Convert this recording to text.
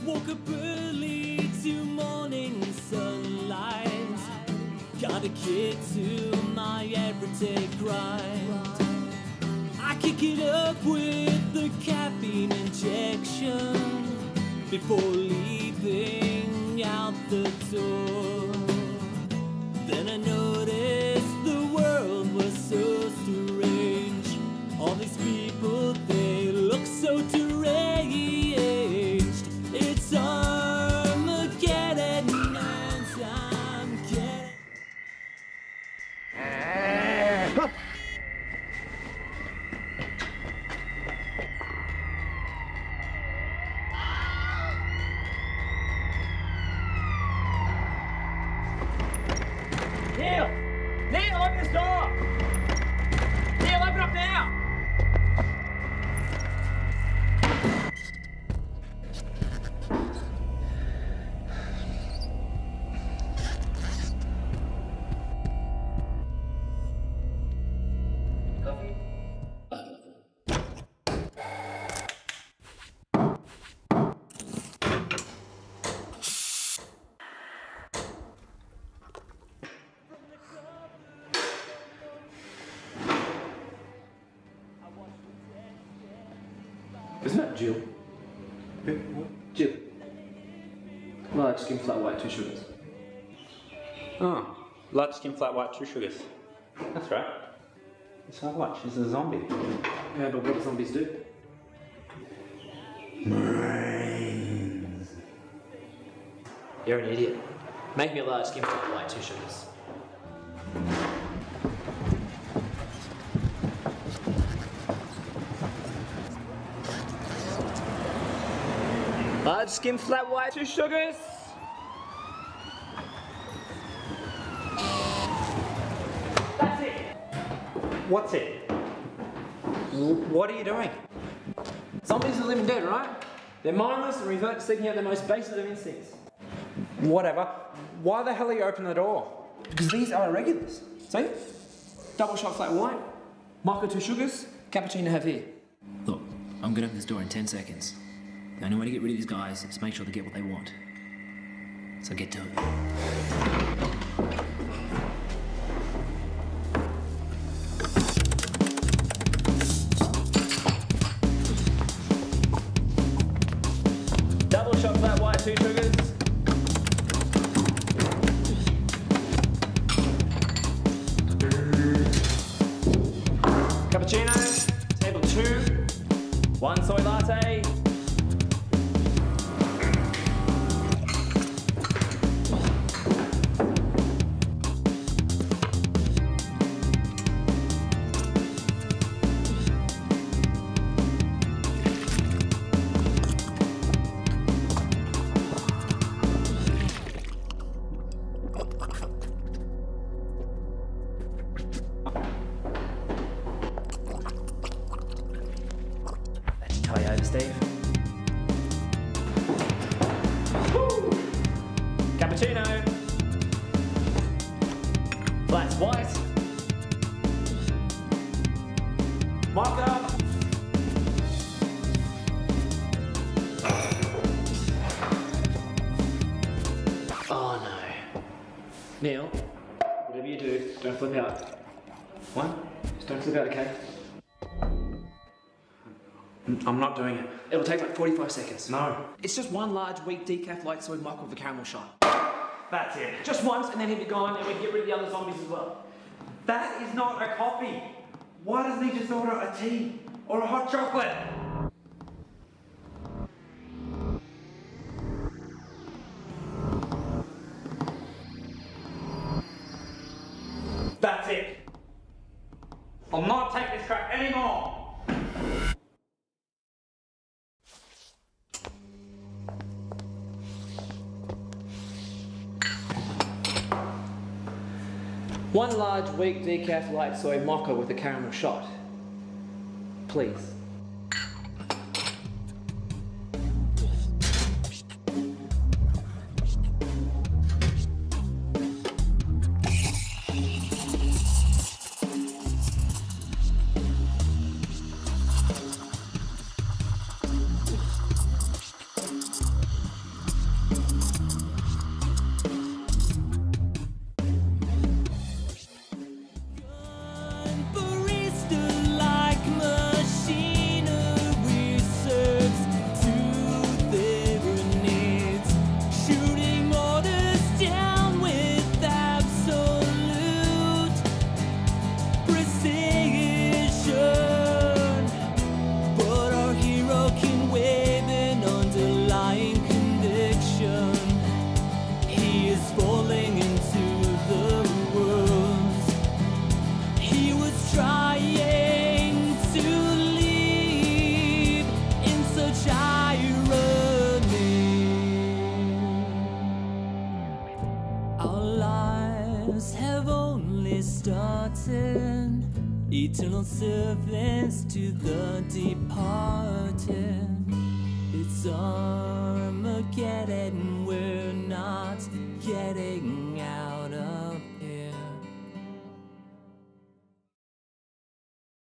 Woke up early to morning sunlight. Got a kid to my everyday grind. I kick it up with the caffeine injection before leaving out the door. Then I noticed the world was so strange. All these people, they look so deranged. It's Armageddon and I'm getting... Neil! Neil, open this door! Neil, open up now! Coffee? Isn't that Jill? Who? What? Jill. Large skin, flat white, 2 sugars. Oh, large skin, flat white, 2 sugars. That's right. So what? She's a zombie. Yeah, but what do zombies do? Brains. You're an idiot. Make me a large skin, flat white, 2 sugars. Large skin, flat white, 2 sugars. That's it. What's it? What are you doing? Zombies are living dead, right? They're mindless and revert to seeking out their most basic of instincts. Whatever. Why the hell are you opening the door? Because these are irregulars. See? Double shot flat white, mocha 2 sugars, cappuccino have here. Look, I'm gonna open this door in 10 seconds. The only way to get rid of these guys is to make sure they get what they want. So get to it. Double shot flat white, 2 sugars. Cappuccino, table 2. 1 soy latte. Tie you over, Steve. Woo! Cappuccino. Flat white. Mocha. Oh no. Neil, whatever you do, don't flip out. What? Just don't flip out, okay? I'm not doing it. It'll take like 45 seconds. No. It's just 1 large, weak decaf light soy mocha with a caramel shot. That's it. Just once and then he'll be gone and we can get rid of the other zombies as well. That is not a coffee. Why doesn't he just order a tea or a hot chocolate? That's it. I'll not take this crap anymore. One large, weak decaf light soy mocha with a caramel shot. Please. forgotten, eternal servants to the departed. It's Armageddon, we're not getting